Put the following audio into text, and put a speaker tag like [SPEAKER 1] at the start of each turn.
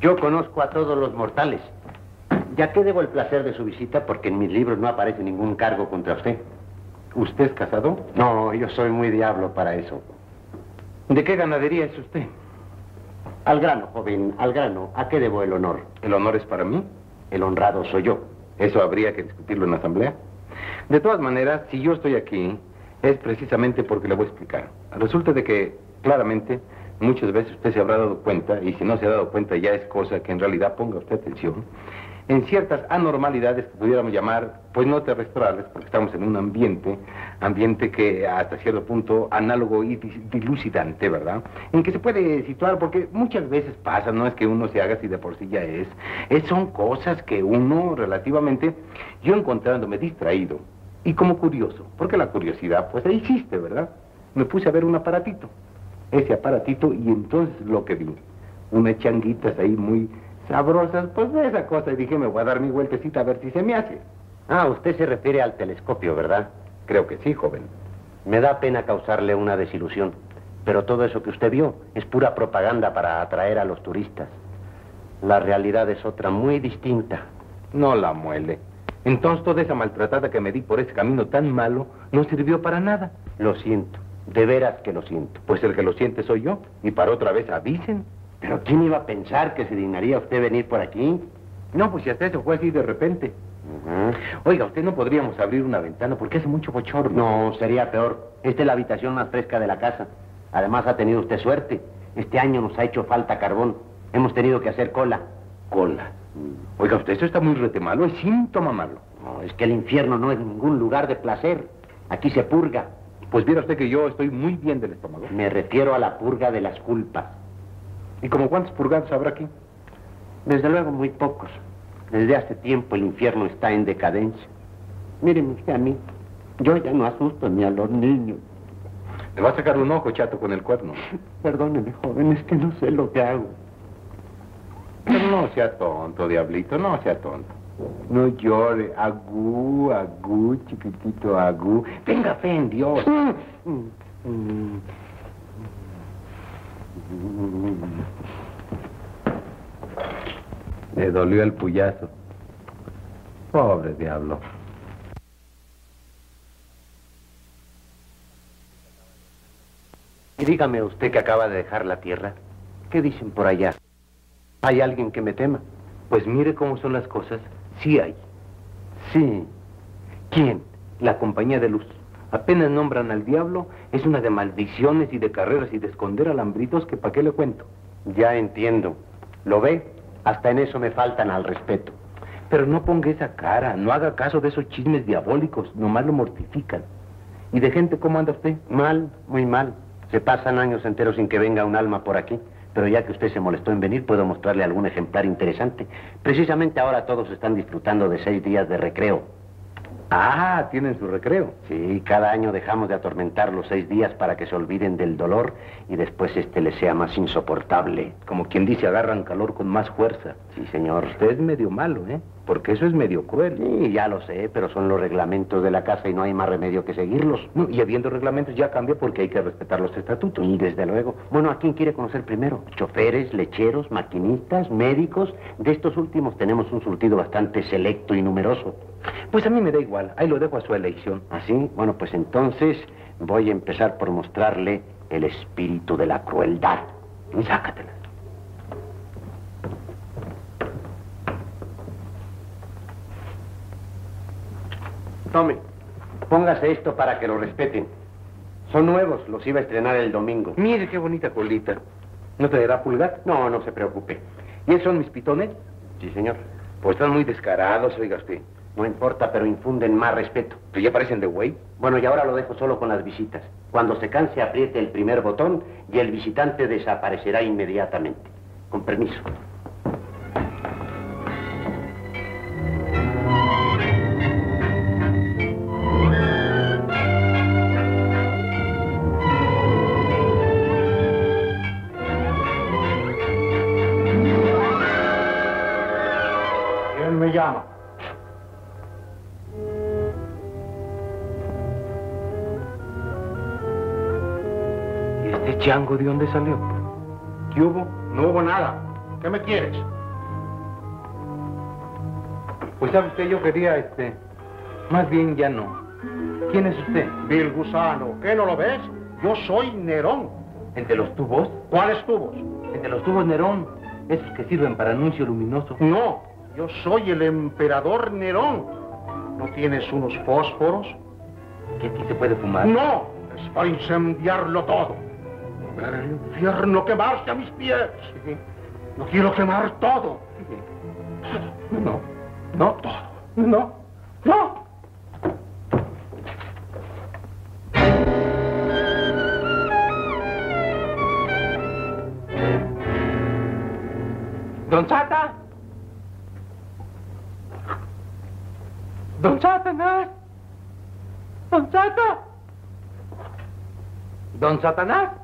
[SPEAKER 1] Yo conozco a todos los mortales. Ya que debo el placer de su visita porque en mis libros no aparece ningún cargo contra usted.
[SPEAKER 2] ¿Usted es casado?
[SPEAKER 1] No, yo soy muy diablo para eso.
[SPEAKER 2] ¿De qué ganadería es usted?
[SPEAKER 1] Al grano, joven, al grano. ¿A qué debo el honor?
[SPEAKER 2] ¿El honor es para mí?
[SPEAKER 1] El honrado soy yo.
[SPEAKER 2] ¿Eso habría que discutirlo en la asamblea? De todas maneras, si yo estoy aquí, es precisamente porque le voy a explicar. Resulta de que, claramente, muchas veces usted se habrá dado cuenta, y si no se ha dado cuenta ya es cosa que en realidad ponga usted atención, en ciertas anormalidades que pudiéramos llamar, pues no terrestrales, porque estamos en un ambiente que hasta cierto punto análogo y dilucidante, ¿verdad? En que se puede situar, porque muchas veces pasa, no es que uno se haga así de por sí ya son cosas que uno relativamente, yo encontrándome distraído y como curioso, porque la curiosidad pues ahí existe, ¿verdad? Me puse a ver un aparatito, ese aparatito, y entonces lo que vi, unas changuitas ahí muy sabrosas, pues de esa cosa, y dije, me voy a dar mi vueltecita a ver si se me hace.
[SPEAKER 1] Ah, usted se refiere al telescopio, ¿verdad?
[SPEAKER 2] Creo que sí, joven.
[SPEAKER 1] Me da pena causarle una desilusión, pero todo eso que usted vio es pura propaganda para atraer a los turistas. La realidad es otra muy distinta.
[SPEAKER 2] No la muele. Entonces toda esa maltratada que me di por ese camino tan malo no sirvió para nada.
[SPEAKER 1] Lo siento, de veras que lo siento.
[SPEAKER 2] Pues el que lo siente soy yo, y para otra vez avisen.
[SPEAKER 1] ¿Pero quién iba a pensar que se dignaría usted venir por aquí?
[SPEAKER 2] No, pues si hasta eso fue así de repente. Oiga, usted no podríamos abrir una ventana porque hace mucho bochorno.
[SPEAKER 1] No, sería peor. Esta es la habitación más fresca de la casa. Además ha tenido usted suerte. Este año nos ha hecho falta carbón. Hemos tenido que hacer cola.
[SPEAKER 2] Cola. Oiga, usted eso está muy rete malo, es síntoma malo.
[SPEAKER 1] No, es que el infierno no es ningún lugar de placer. Aquí se purga.
[SPEAKER 2] Pues viera usted que yo estoy muy bien del estómago.
[SPEAKER 1] Me refiero a la purga de las culpas.
[SPEAKER 2] ¿Y como cuántos purgados habrá aquí?
[SPEAKER 1] Desde luego, muy pocos. Desde hace tiempo el infierno está en decadencia. Míreme usted a mí. Yo ya no asusto ni a los niños.
[SPEAKER 2] Le va a sacar un ojo, chato, con el cuerno.
[SPEAKER 1] Perdóneme, joven, es que no sé lo que hago.
[SPEAKER 2] Pero no sea tonto, diablito, no sea tonto. No llore. Agú, agú, chiquitito, agú. Tenga fe en Dios. Le dolió el puyazo. Pobre diablo.
[SPEAKER 1] Y dígame usted que acaba de dejar la tierra. ¿Qué dicen por allá? ¿Hay alguien que me tema?
[SPEAKER 2] Pues mire cómo son las cosas. Sí hay.
[SPEAKER 1] Sí. ¿Quién?
[SPEAKER 2] La compañía de luz. Apenas nombran al diablo, es una de maldiciones y de carreras y de esconder alambritos que pa' qué le cuento.
[SPEAKER 1] Ya entiendo. ¿Lo ve? Hasta en eso me faltan al respeto.
[SPEAKER 2] Pero no ponga esa cara, no haga caso de esos chismes diabólicos, nomás lo mortifican. ¿Y de gente cómo anda usted?
[SPEAKER 1] Mal, muy mal. Se pasan años enteros sin que venga un alma por aquí. Pero ya que usted se molestó en venir, puedo mostrarle algún ejemplar interesante. Precisamente ahora todos están disfrutando de 6 días de recreo.
[SPEAKER 2] Ah, tienen su recreo.
[SPEAKER 1] Sí, cada año dejamos de atormentar los 6 días para que se olviden del dolor y después este les sea más insoportable.
[SPEAKER 2] Como quien dice, agarran calor con más fuerza.
[SPEAKER 1] Sí, señor.
[SPEAKER 2] Usted es medio malo, ¿eh? Porque eso es medio cruel.
[SPEAKER 1] Sí, ya lo sé, pero son los reglamentos de la casa y no hay más remedio que seguirlos.
[SPEAKER 2] No, y habiendo reglamentos ya cambia porque hay que respetar los estatutos.
[SPEAKER 1] Y desde luego. Bueno, ¿a quién quiere conocer primero? Choferes, lecheros, maquinistas, médicos. De estos últimos tenemos un surtido bastante selecto y numeroso.
[SPEAKER 2] Pues a mí me da igual, ahí lo dejo a su elección.
[SPEAKER 1] ¿Así? Bueno, pues entonces voy a empezar por mostrarle el espíritu de la crueldad. Sácatela. Tome, póngase esto para que lo respeten. Son nuevos, los iba a estrenar el domingo.
[SPEAKER 2] Mire qué bonita colita. ¿No te dará pulgar?
[SPEAKER 1] No, no se preocupe.
[SPEAKER 2] ¿Y esos son mis pitones?
[SPEAKER 1] Sí, señor.
[SPEAKER 2] Pues están muy descarados, oiga usted.
[SPEAKER 1] No importa, pero infunden más respeto.
[SPEAKER 2] ¿Que ya parecen de güey?
[SPEAKER 1] Bueno, y ahora lo dejo solo con las visitas. Cuando se canse, apriete el primer botón y el visitante desaparecerá inmediatamente. Con permiso.
[SPEAKER 3] ¿Quién me llama?
[SPEAKER 2] ¿Y este chango de dónde salió?
[SPEAKER 3] ¿Qué hubo? No hubo nada. ¿Qué me quieres?
[SPEAKER 2] Pues sabe usted, yo quería, más bien ya no. ¿Quién es usted?
[SPEAKER 3] Vil gusano, ¿qué no lo ves? Yo soy Nerón.
[SPEAKER 2] ¿El de los tubos?
[SPEAKER 3] ¿Cuáles tubos?
[SPEAKER 2] El de los tubos Nerón. Esos que sirven para anuncio luminoso.
[SPEAKER 3] No, yo soy el emperador Nerón. ¿No tienes unos fósforos?
[SPEAKER 2] ¿Que aquí se puede fumar?
[SPEAKER 3] No, es para incendiarlo todo. Ver el infierno quemarse a mis pies. No quiero quemar todo.
[SPEAKER 2] No, no,
[SPEAKER 3] Todo. No, no.
[SPEAKER 2] ¡Don Sata! ¡Don Satanás! ¡Don Sata! ¡Don Satanás!